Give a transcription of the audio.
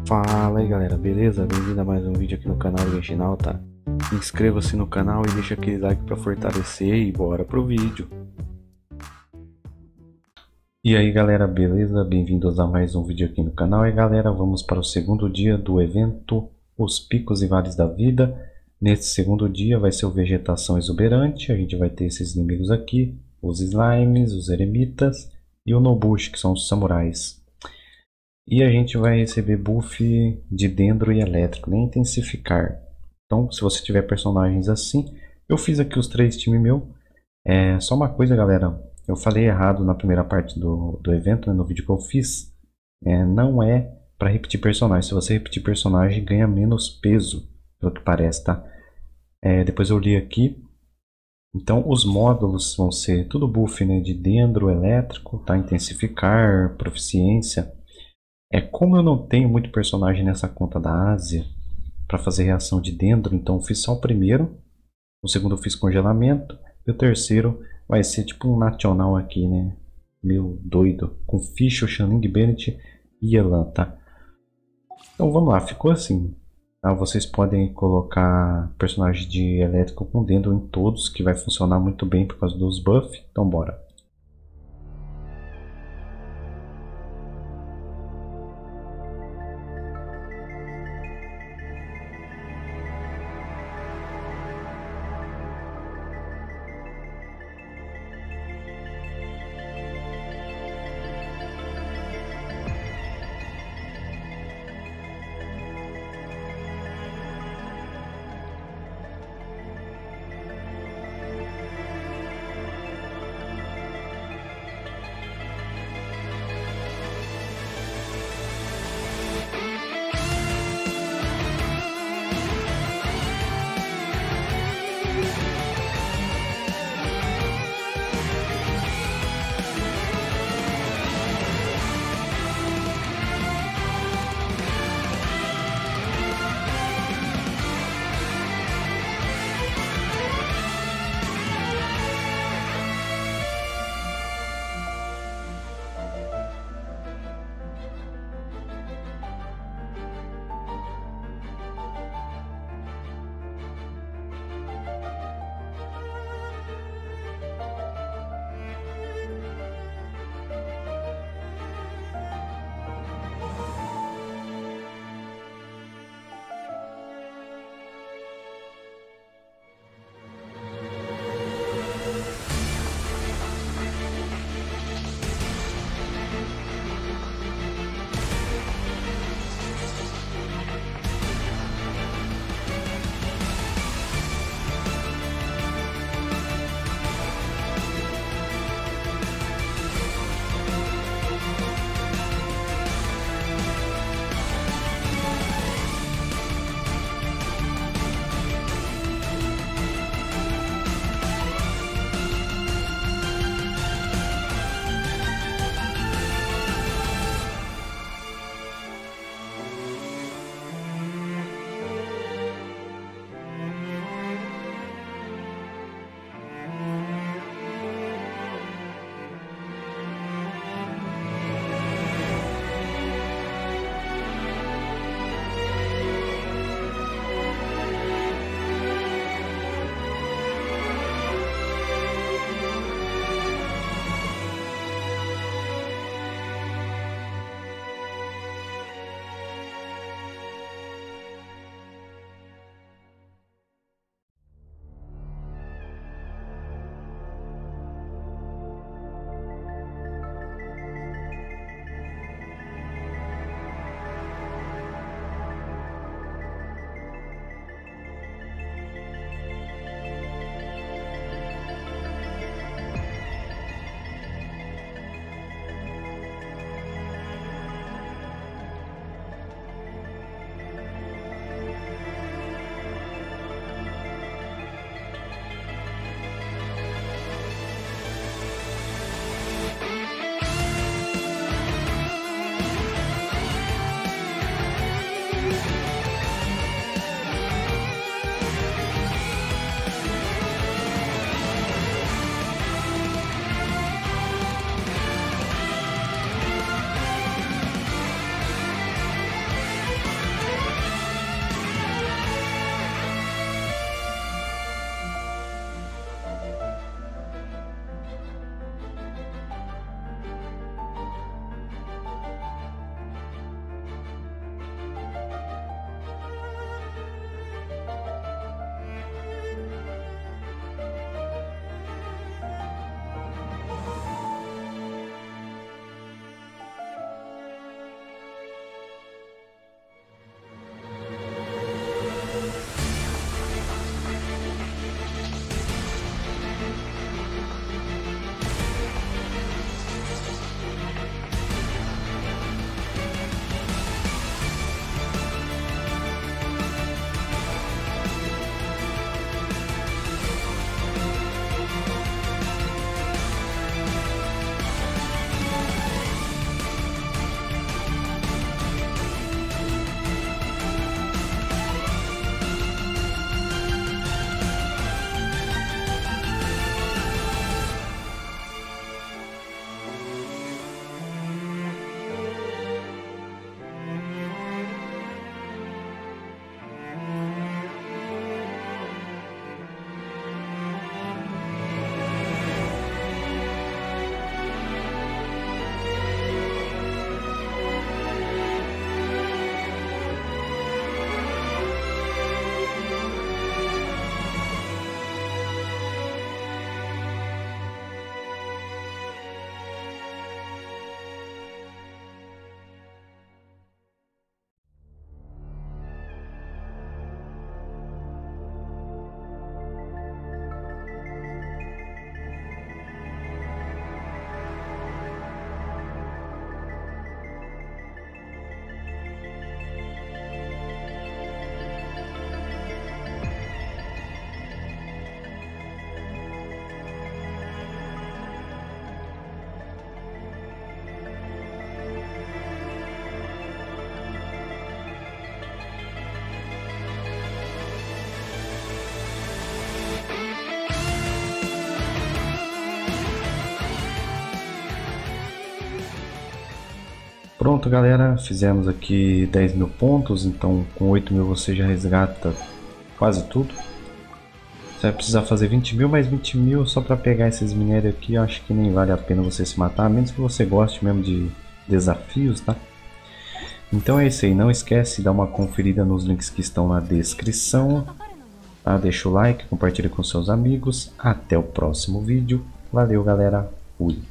Fala aí galera, beleza? Bem-vindo a mais um vídeo aqui no canal do Gentinalta. Inscreva-se no canal e deixa aquele like para fortalecer e bora pro vídeo. E aí galera, beleza? Bem-vindos a mais um vídeo aqui no canal. E galera, vamos para o segundo dia do evento Os Picos e Vales da Vida. Nesse segundo dia vai ser o Vegetação Exuberante. A gente vai ter esses inimigos aqui, os Slimes, os Eremitas e o Nobushi, que são os samurais. E a gente vai receber buff de Dendro e Elétrico, nem Intensificar. Então, se você tiver personagens assim, eu fiz aqui os 3 times meu. Só uma coisa, galera, eu falei errado na primeira parte do evento, né, no vídeo que eu fiz. Não é para repetir personagem. Se você repetir personagem, ganha menos peso, pelo que parece, tá? Depois eu li aqui. Então, os módulos vão ser tudo buff, né, de Dendro, Elétrico, tá? Intensificar, Proficiência. Como eu não tenho muito personagem nessa conta da Ásia para fazer reação de Dendro, então eu fiz só o primeiro, o segundo eu fiz congelamento e o terceiro vai ser tipo um nacional aqui, né? Meio doido, com Fischl, Xiangling, Bennett e Yelan, tá? Então vamos lá, ficou assim. Tá? Vocês podem colocar personagem de elétrico com Dendro em todos, que vai funcionar muito bem por causa dos buffs, então bora. Pronto, galera, fizemos aqui 10 mil pontos, então com 8 mil você já resgata quase tudo. Você vai precisar fazer 20 mil, mas 20 mil só para pegar esses minérios aqui, eu acho que nem vale a pena você se matar, a menos que você goste mesmo de desafios, tá? Então é isso aí, não esquece de dar uma conferida nos links que estão na descrição, tá? Deixa o like, compartilha com seus amigos, até o próximo vídeo, valeu galera, fui!